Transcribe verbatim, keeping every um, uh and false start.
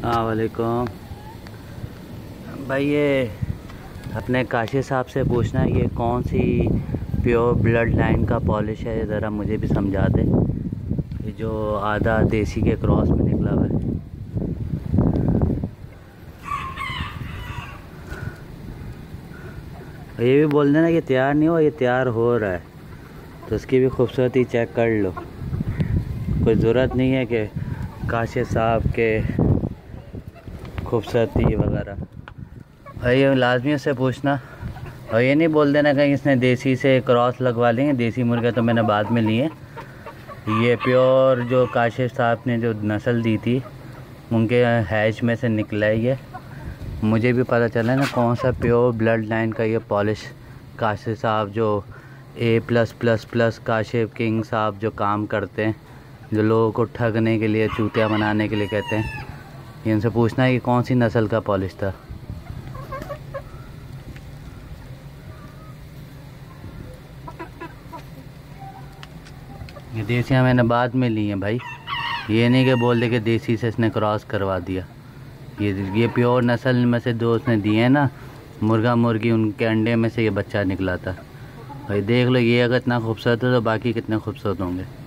अस्सलामुअलैकुम भाई। ये अपने काशी साहब से पूछना है ये कौन सी प्योर ब्लड लाइन का पॉलिश है, ज़रा मुझे भी समझा दे। ये जो आधा देसी के क्रॉस में निकला हुआ है। ये भी बोल देना कि तैयार नहीं हो, ये तैयार हो रहा है तो उसकी भी खूबसूरती चेक कर लो। कोई ज़रूरत नहीं है कि काशी साहब के खूबसूरती वगैरह। और ये लाजमी से पूछना और ये नहीं बोल देना कहीं इसने देसी से क्रॉस लगवा लेंगे। देसी मुर्गे तो मैंने बाद में लिए। ये प्योर जो काशिफ साहब ने जो नस्ल दी थी उनके हैच में से निकला है। ये मुझे भी पता चला ना कौन सा प्योर ब्लड लाइन का ये पॉलिश काशिफ साहब जो A plus plus plus Kashif king sahab जो काम करते हैं, जो लोगों को ठगने के लिए चूतिया बनाने के लिए कहते हैं, इनसे पूछना है कि कौन सी नस्ल का पॉलिश था। ये देसियाँ मैंने बाद में ली हैं भाई। ये नहीं कि बोल दे कि देसी से इसने क्रॉस करवा दिया। ये ये प्योर नस्ल में से दो उसने दिए हैं ना, मुर्गा मुर्गी, उनके अंडे में से ये बच्चा निकला था भाई। देख लो, ये अगर इतना खूबसूरत है तो बाकी कितने खूबसूरत होंगे।